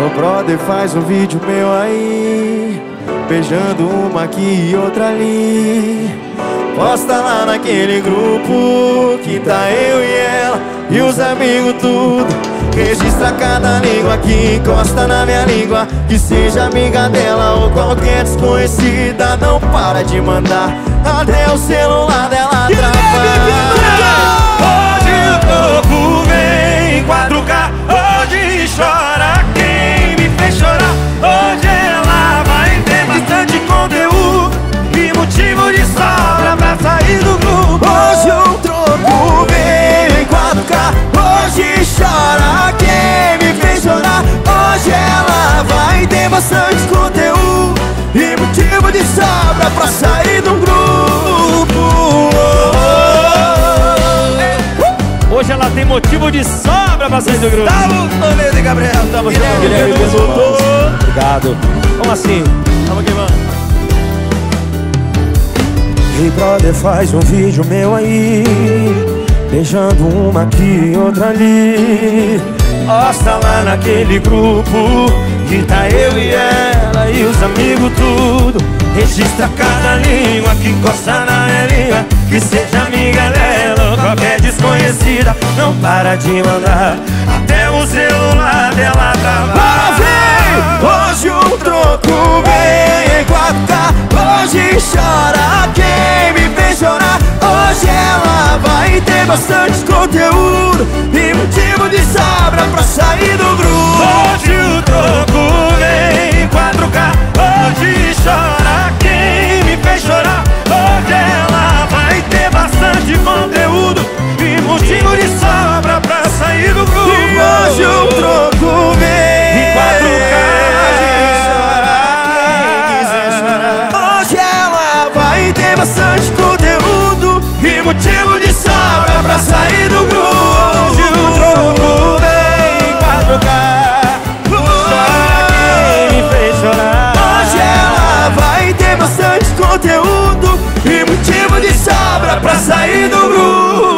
O brother faz um vídeo meu aí, beijando uma aqui e outra ali. Posta lá naquele grupo que tá eu e ela e os amigos tudo. Registra cada língua que encosta na minha língua, que seja amiga dela ou qualquer desconhecida. Não para de mandar, até o celular dela trava. Hoje o topo vem em 4K, hoje chora quem me fez chorar. Hoje ela vai ter bastante conteúdo e motivo de sobra pra sair do grupo. Hoje o troco veio em 4K, hoje chora quem me fez chorar. Hoje ela vai ter bastante conteúdo e motivo de sobra pra sair do grupo. Hoje ela tem motivo de sobra pra sair do grupo. Gustavo Toledo e Gabriel. Tamo junto, Guilherme Benuto. Obrigado. Vamos assim, vamos que vamos. Hey brother, faz um vídeo meu aí, beijando uma aqui e outra ali. Posta lá naquele grupo que tá eu e ela e os amigos tudo. Registra cada língua que encosta na minha língua, que seja amiga dela ou qualquer desconhecida. Não para de mandar, até o celular dela travar. Hoje o troco vem em 4K, hoje chora quem me fez chorar. Hoje ela vai ter bastante conteúdo e motivo de sobra pra sair do grupo. Hoje o troco vem em 4K, hoje chora quem me fez chorar. Hoje ela vai ter bastante conteúdo e motivo de sobra pra sair do grupo. E hoje o troco vem em 4K. bastante conteúdo e motivo de sobra pra sair do grupo. Hoje o troco vem em 4K, chora quem me fez chorar. Hoje ela vai ter bastante conteúdo e motivo de sobra pra sair do grupo.